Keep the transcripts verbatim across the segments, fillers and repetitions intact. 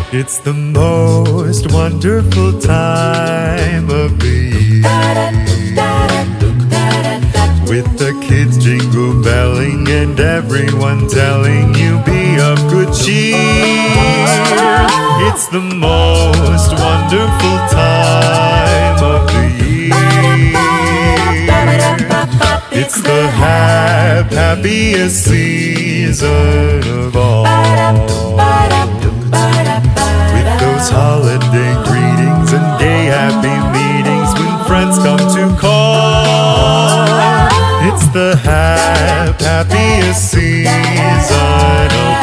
It's the most wonderful time of the year, with the kids jingle belling and everyone telling you be of good cheer. It's the most wonderful time of the year. It's the hap happiest season of all, with those holiday greetings and gay happy meetings when friends come to call. It's the hap happiest season of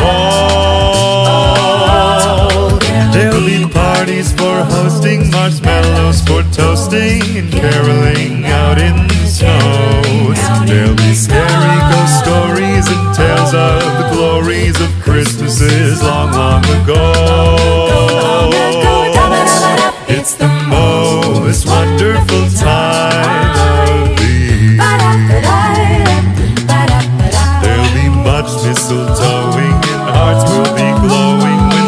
all. There'll be parties for hosting, marshmallows for toasting, and caroling out in the snow. There'll be scary ghost stories and tales of the glories of Christmases long, long ago. It's the most wonderful time of the year. There'll be much mistletoeing and hearts will be glowing when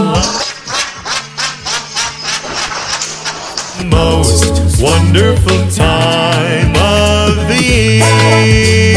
love. Most wonderful time of the year.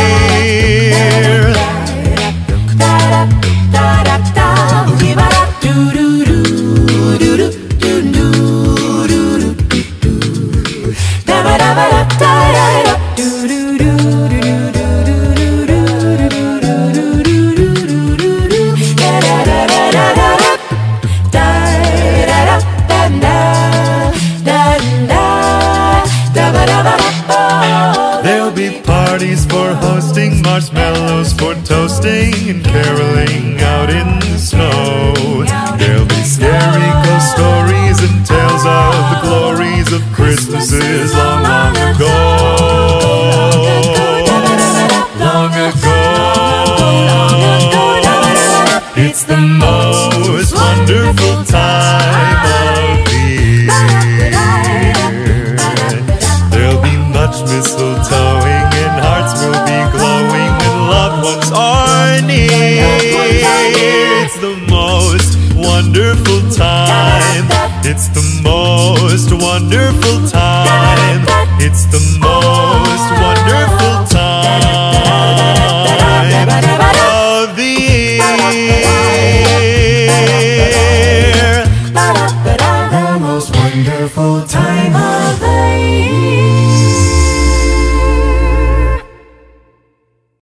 There'll be parties for hosting, marshmallows for toasting, and caroling out in the snow. There'll be scary ghost stories and tales of the glories of Christmases long, long ago. Long ago. It's the most wonderful time of the year. There'll be much mistletoeing and hearts will be glowing when loved ones are near. It's the most wonderful time. It's the most wonderful time. It's the most